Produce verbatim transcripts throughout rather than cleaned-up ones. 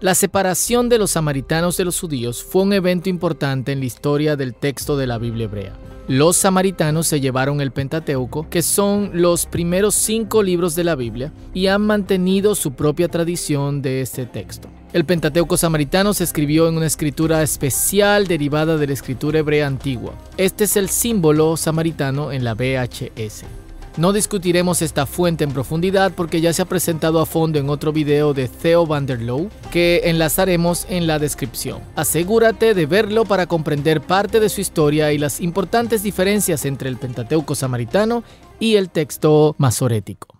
La separación de los samaritanos de los judíos fue un evento importante en la historia del texto de la Biblia hebrea. Los samaritanos se llevaron el Pentateuco, que son los primeros cinco libros de la Biblia, y han mantenido su propia tradición de este texto. El Pentateuco samaritano se escribió en una escritura especial derivada de la escritura hebrea antigua. Este es el símbolo samaritano en la V H S. No discutiremos esta fuente en profundidad porque ya se ha presentado a fondo en otro video de Theo van der Loo que enlazaremos en la descripción. Asegúrate de verlo para comprender parte de su historia y las importantes diferencias entre el Pentateuco samaritano y el texto masorético.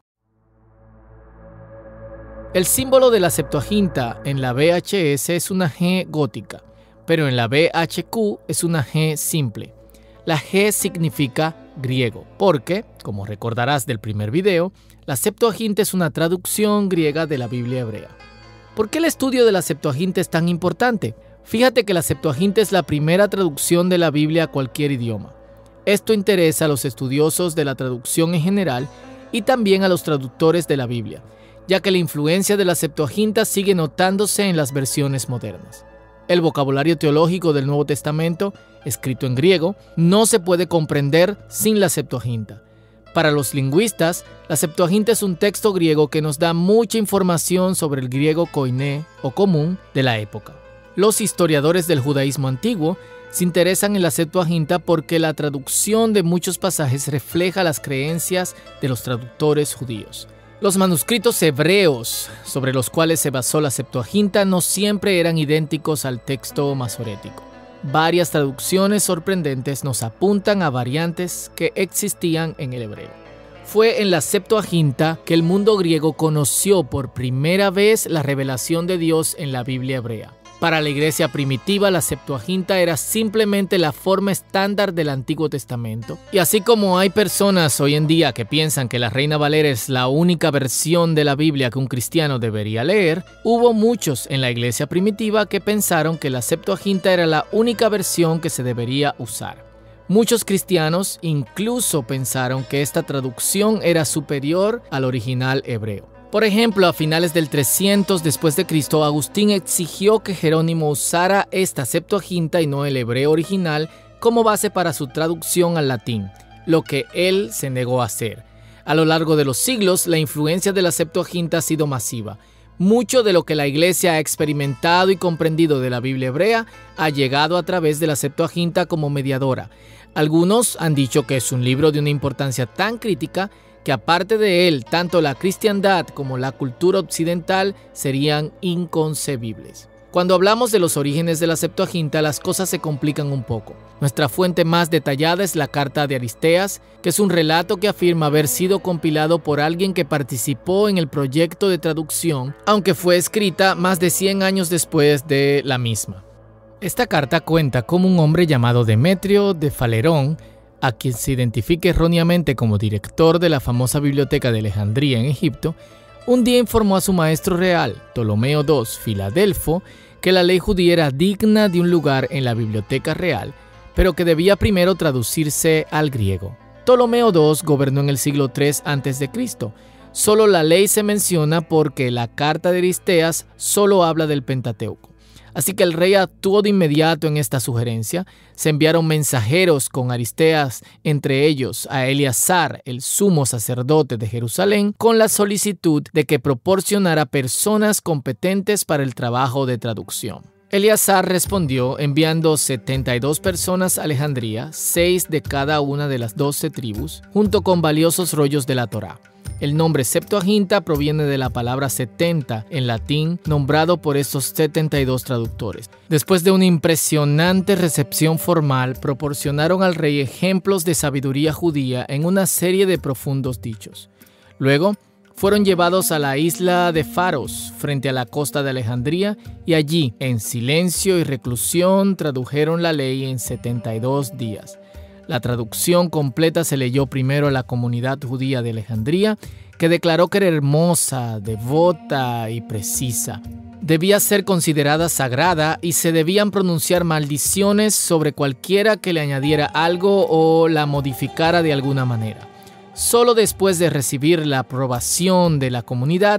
El símbolo de la Septuaginta en la V H S es una G gótica, pero en la V H Q es una G simple. La G significa griego, porque, como recordarás del primer video, la Septuaginta es una traducción griega de la Biblia hebrea. ¿Por qué el estudio de la Septuaginta es tan importante? Fíjate que la Septuaginta es la primera traducción de la Biblia a cualquier idioma. Esto interesa a los estudiosos de la traducción en general y también a los traductores de la Biblia, ya que la influencia de la Septuaginta sigue notándose en las versiones modernas. El vocabulario teológico del Nuevo Testamento, escrito en griego, no se puede comprender sin la Septuaginta. Para los lingüistas, la Septuaginta es un texto griego que nos da mucha información sobre el griego koiné o común de la época. Los historiadores del judaísmo antiguo se interesan en la Septuaginta porque la traducción de muchos pasajes refleja las creencias de los traductores judíos. Los manuscritos hebreos sobre los cuales se basó la Septuaginta no siempre eran idénticos al texto masorético. Varias traducciones sorprendentes nos apuntan a variantes que existían en el hebreo. Fue en la Septuaginta que el mundo griego conoció por primera vez la revelación de Dios en la Biblia hebrea. Para la iglesia primitiva, la Septuaginta era simplemente la forma estándar del Antiguo Testamento. Y así como hay personas hoy en día que piensan que la Reina Valera es la única versión de la Biblia que un cristiano debería leer, hubo muchos en la iglesia primitiva que pensaron que la Septuaginta era la única versión que se debería usar. Muchos cristianos incluso pensaron que esta traducción era superior al original hebreo. Por ejemplo, a finales del trescientos después de Cristo, Agustín exigió que Jerónimo usara esta Septuaginta y no el hebreo original como base para su traducción al latín, lo que él se negó a hacer. A lo largo de los siglos, la influencia de la Septuaginta ha sido masiva. Mucho de lo que la Iglesia ha experimentado y comprendido de la Biblia hebrea ha llegado a través de la Septuaginta como mediadora. Algunos han dicho que es un libro de una importancia tan crítica que aparte de él, tanto la cristiandad como la cultura occidental serían inconcebibles. Cuando hablamos de los orígenes de la Septuaginta, las cosas se complican un poco. Nuestra fuente más detallada es la carta de Aristeas, que es un relato que afirma haber sido compilado por alguien que participó en el proyecto de traducción, aunque fue escrita más de cien años después de la misma. Esta carta cuenta cómo un hombre llamado Demetrio de Falerón, a quien se identifica erróneamente como director de la famosa biblioteca de Alejandría en Egipto, un día informó a su maestro real, Ptolomeo segundo Filadelfo, que la ley judía era digna de un lugar en la biblioteca real, pero que debía primero traducirse al griego. Ptolomeo segundo gobernó en el siglo tres antes de Cristo. Solo la ley se menciona porque la carta de Aristeas solo habla del Pentateuco. Así que el rey actuó de inmediato en esta sugerencia. Se enviaron mensajeros con Aristeas, entre ellos a Eleazar, el sumo sacerdote de Jerusalén, con la solicitud de que proporcionara personas competentes para el trabajo de traducción. Eleazar respondió enviando setenta y dos personas a Alejandría, seis de cada una de las doce tribus, junto con valiosos rollos de la Torá. El nombre Septuaginta proviene de la palabra setenta en latín, nombrado por estos setenta y dos traductores. Después de una impresionante recepción formal, proporcionaron al rey ejemplos de sabiduría judía en una serie de profundos dichos. Luego, fueron llevados a la isla de Faros, frente a la costa de Alejandría, y allí, en silencio y reclusión, tradujeron la ley en setenta y dos días. La traducción completa se leyó primero a la comunidad judía de Alejandría, que declaró que era hermosa, devota y precisa. Debía ser considerada sagrada y se debían pronunciar maldiciones sobre cualquiera que le añadiera algo o la modificara de alguna manera. Solo después de recibir la aprobación de la comunidad,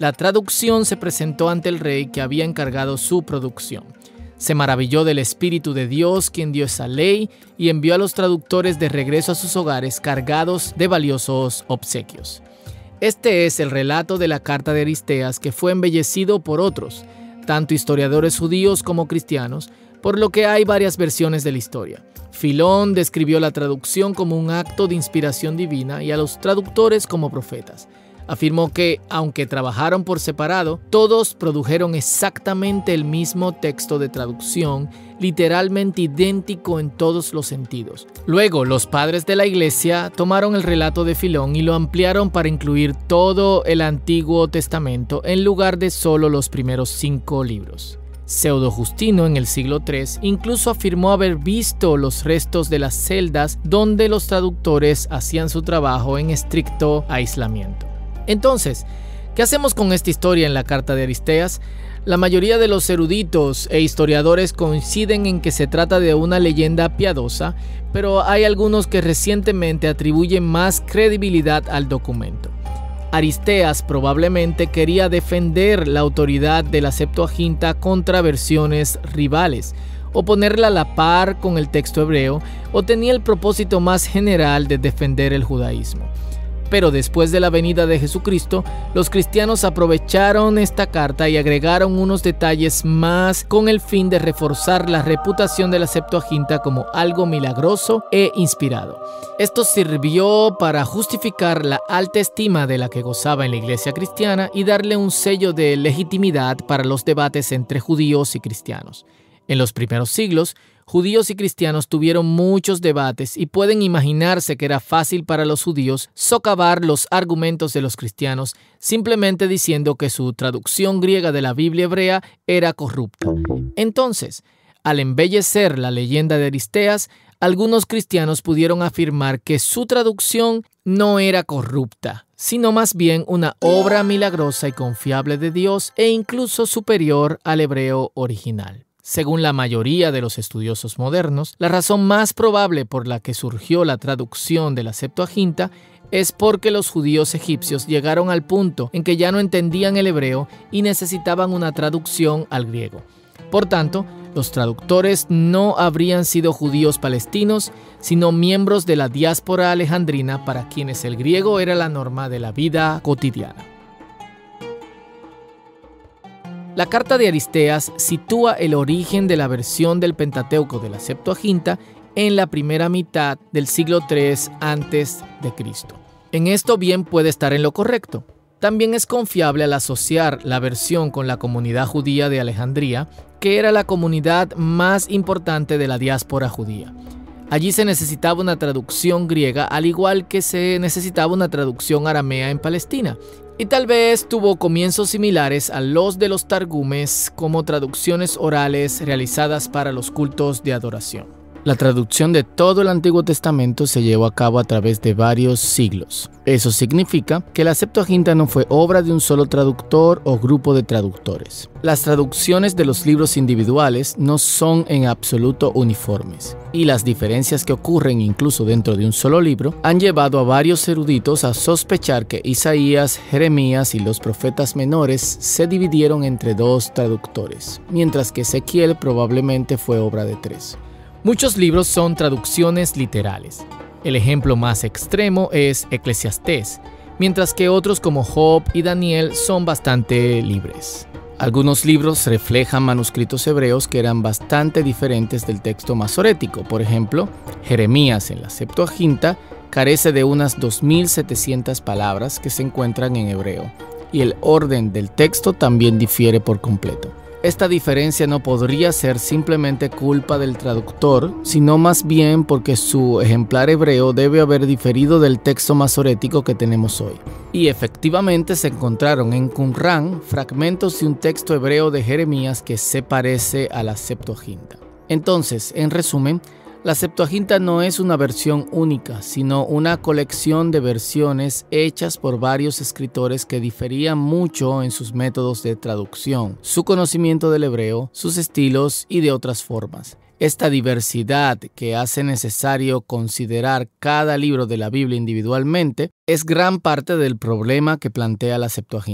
La traducción se presentó ante el rey que había encargado su producción. Se maravilló del Espíritu de Dios, quien dio esa ley, y envió a los traductores de regreso a sus hogares cargados de valiosos obsequios. Este es el relato de la carta de Aristeas, que fue embellecido por otros, tanto historiadores judíos como cristianos, por lo que hay varias versiones de la historia. Filón describió la traducción como un acto de inspiración divina y a los traductores como profetas. Afirmó que, aunque trabajaron por separado, todos produjeron exactamente el mismo texto de traducción, literalmente idéntico en todos los sentidos. Luego, los padres de la Iglesia tomaron el relato de Filón y lo ampliaron para incluir todo el Antiguo Testamento en lugar de solo los primeros cinco libros. Pseudo Justino, en el siglo tercero, incluso afirmó haber visto los restos de las celdas donde los traductores hacían su trabajo en estricto aislamiento. Entonces, ¿qué hacemos con esta historia en la carta de Aristeas? La mayoría de los eruditos e historiadores coinciden en que se trata de una leyenda piadosa, pero hay algunos que recientemente atribuyen más credibilidad al documento. Aristeas probablemente quería defender la autoridad de la Septuaginta contra versiones rivales, o ponerla a la par con el texto hebreo, o tenía el propósito más general de defender el judaísmo. Pero después de la venida de Jesucristo, los cristianos aprovecharon esta carta y agregaron unos detalles más con el fin de reforzar la reputación de la Septuaginta como algo milagroso e inspirado. Esto sirvió para justificar la alta estima de la que gozaba en la iglesia cristiana y darle un sello de legitimidad para los debates entre judíos y cristianos. En los primeros siglos, judíos y cristianos tuvieron muchos debates y pueden imaginarse que era fácil para los judíos socavar los argumentos de los cristianos simplemente diciendo que su traducción griega de la Biblia hebrea era corrupta. Entonces, al embellecer la leyenda de Aristeas, algunos cristianos pudieron afirmar que su traducción no era corrupta, sino más bien una obra milagrosa y confiable de Dios e incluso superior al hebreo original. Según la mayoría de los estudiosos modernos, la razón más probable por la que surgió la traducción de la Septuaginta es porque los judíos egipcios llegaron al punto en que ya no entendían el hebreo y necesitaban una traducción al griego. Por tanto, los traductores no habrían sido judíos palestinos, sino miembros de la diáspora alejandrina para quienes el griego era la norma de la vida cotidiana. La carta de Aristeas sitúa el origen de la versión del Pentateuco de la Septuaginta en la primera mitad del siglo tercero antes de Cristo. En esto bien puede estar en lo correcto. También es confiable al asociar la versión con la comunidad judía de Alejandría, que era la comunidad más importante de la diáspora judía. Allí se necesitaba una traducción griega, al igual que se necesitaba una traducción aramea en Palestina. Y tal vez tuvo comienzos similares a los de los targumes como traducciones orales realizadas para los cultos de adoración. La traducción de todo el Antiguo Testamento se llevó a cabo a través de varios siglos. Eso significa que la Septuaginta no fue obra de un solo traductor o grupo de traductores. Las traducciones de los libros individuales no son en absoluto uniformes, y las diferencias que ocurren incluso dentro de un solo libro han llevado a varios eruditos a sospechar que Isaías, Jeremías y los profetas menores se dividieron entre dos traductores, mientras que Ezequiel probablemente fue obra de tres. Muchos libros son traducciones literales. El ejemplo más extremo es Eclesiastés, mientras que otros como Job y Daniel son bastante libres. Algunos libros reflejan manuscritos hebreos que eran bastante diferentes del texto masorético. Por ejemplo, Jeremías en la Septuaginta carece de unas dos mil setecientas palabras que se encuentran en hebreo, y el orden del texto también difiere por completo. Esta diferencia no podría ser simplemente culpa del traductor, sino más bien porque su ejemplar hebreo debe haber diferido del texto masorético que tenemos hoy. Y efectivamente se encontraron en Qumrán fragmentos de un texto hebreo de Jeremías que se parece a la Septuaginta. Entonces, en resumen, la Septuaginta no es una versión única, sino una colección de versiones hechas por varios escritores que diferían mucho en sus métodos de traducción, su conocimiento del hebreo, sus estilos y de otras formas. Esta diversidad que hace necesario considerar cada libro de la Biblia individualmente es gran parte del problema que plantea la Septuaginta.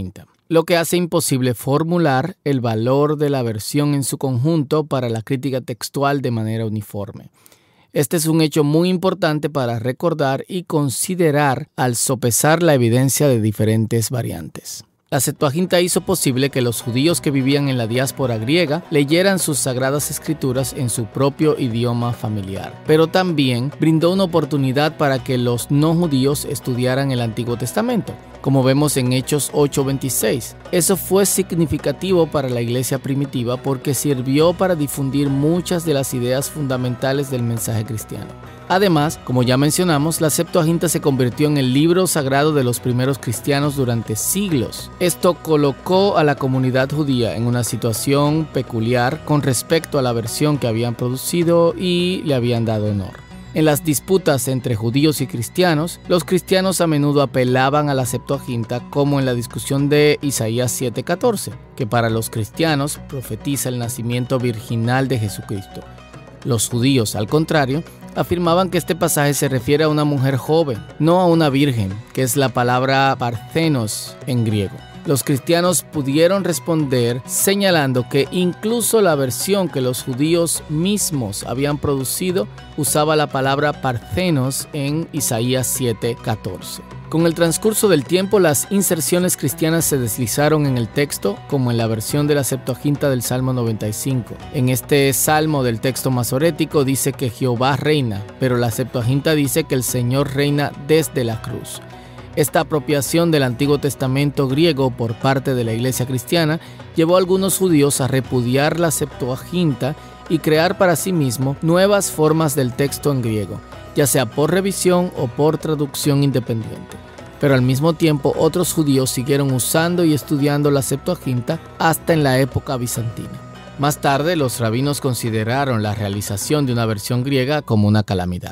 lo que hace imposible formular el valor de la versión en su conjunto para la crítica textual de manera uniforme. Este es un hecho muy importante para recordar y considerar al sopesar la evidencia de diferentes variantes. La Septuaginta hizo posible que los judíos que vivían en la diáspora griega leyeran sus sagradas escrituras en su propio idioma familiar, pero también brindó una oportunidad para que los no judíos estudiaran el Antiguo Testamento, como vemos en Hechos ocho veintiséis. Eso fue significativo para la iglesia primitiva porque sirvió para difundir muchas de las ideas fundamentales del mensaje cristiano. Además, como ya mencionamos, la Septuaginta se convirtió en el libro sagrado de los primeros cristianos durante siglos. Esto colocó a la comunidad judía en una situación peculiar con respecto a la versión que habían producido y le habían dado honor. En las disputas entre judíos y cristianos, los cristianos a menudo apelaban a la Septuaginta, como en la discusión de Isaías siete catorce, que para los cristianos profetiza el nacimiento virginal de Jesucristo. Los judíos, al contrario, afirmaban que este pasaje se refiere a una mujer joven, no a una virgen, que es la palabra parthenos en griego. Los cristianos pudieron responder señalando que incluso la versión que los judíos mismos habían producido usaba la palabra parthenos en Isaías siete catorce. Con el transcurso del tiempo, las inserciones cristianas se deslizaron en el texto, como en la versión de la Septuaginta del Salmo noventa y cinco. En este salmo del texto masorético dice que Jehová reina, pero la Septuaginta dice que el Señor reina desde la cruz. Esta apropiación del Antiguo Testamento griego por parte de la Iglesia cristiana llevó a algunos judíos a repudiar la Septuaginta y crear para sí mismo nuevas formas del texto en griego, ya sea por revisión o por traducción independiente. Pero al mismo tiempo, otros judíos siguieron usando y estudiando la Septuaginta hasta en la época bizantina. Más tarde, los rabinos consideraron la realización de una versión griega como una calamidad.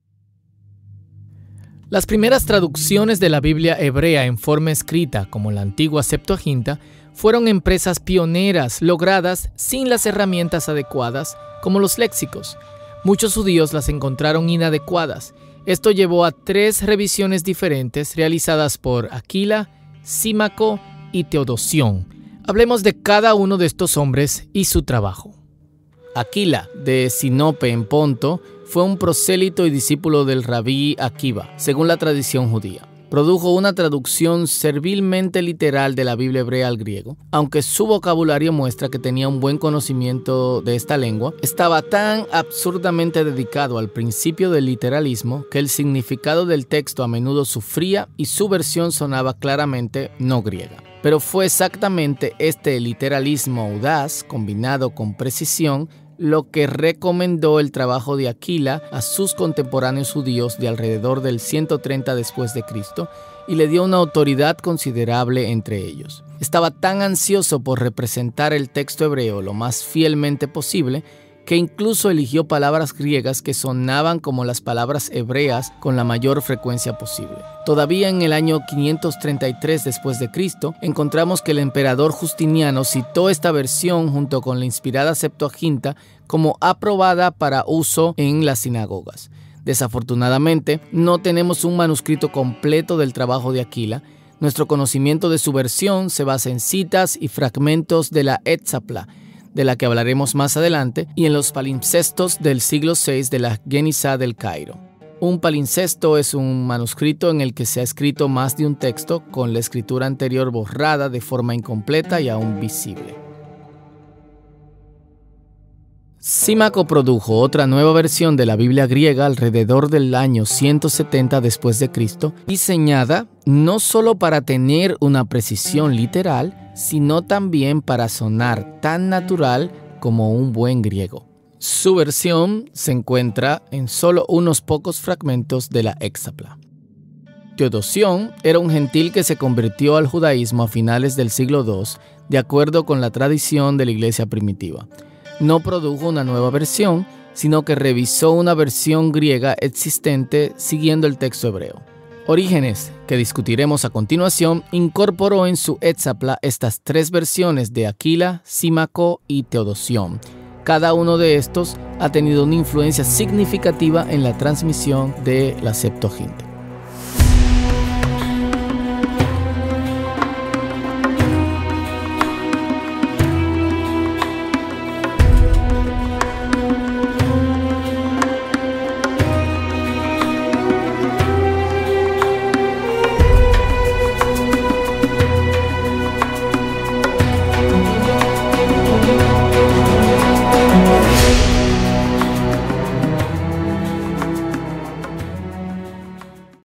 Las primeras traducciones de la Biblia hebrea en forma escrita, como la antigua Septuaginta, fueron empresas pioneras logradas sin las herramientas adecuadas, como los léxicos. Muchos judíos las encontraron inadecuadas. Esto llevó a tres revisiones diferentes realizadas por Aquila, Símaco y Teodosión. Hablemos de cada uno de estos hombres y su trabajo. Aquila, de Sinope en Ponto, fue un prosélito y discípulo del rabí Akiva, según la tradición judía. Produjo una traducción servilmente literal de la Biblia hebrea al griego. Aunque su vocabulario muestra que tenía un buen conocimiento de esta lengua, estaba tan absurdamente dedicado al principio del literalismo que el significado del texto a menudo sufría y su versión sonaba claramente no griega. Pero fue exactamente este literalismo audaz, combinado con precisión, lo que recomendó el trabajo de Aquila a sus contemporáneos judíos de alrededor del ciento treinta después de Cristo y le dio una autoridad considerable entre ellos. Estaba tan ansioso por representar el texto hebreo lo más fielmente posible que incluso eligió palabras griegas que sonaban como las palabras hebreas con la mayor frecuencia posible. Todavía en el año quinientos treinta y tres después de Cristo, encontramos que el emperador Justiniano citó esta versión junto con la inspirada Septuaginta como aprobada para uso en las sinagogas. Desafortunadamente, no tenemos un manuscrito completo del trabajo de Aquila. Nuestro conocimiento de su versión se basa en citas y fragmentos de la Étzapla, de la que hablaremos más adelante, y en los palimpsestos del siglo seis de la Genizá del Cairo. Un palincesto es un manuscrito en el que se ha escrito más de un texto con la escritura anterior borrada de forma incompleta y aún visible. Símaco produjo otra nueva versión de la Biblia griega alrededor del año ciento setenta después de Cristo, diseñada no solo para tener una precisión literal, sino también para sonar tan natural como un buen griego. Su versión se encuentra en solo unos pocos fragmentos de la Éxapla. Teodosión era un gentil que se convirtió al judaísmo a finales del siglo segundo, de acuerdo con la tradición de la iglesia primitiva. No produjo una nueva versión, sino que revisó una versión griega existente siguiendo el texto hebreo. Orígenes, que discutiremos a continuación, incorporó en su Étzapla estas tres versiones de Aquila, Símaco y Teodosión. Cada uno de estos ha tenido una influencia significativa en la transmisión de la Septuaginta.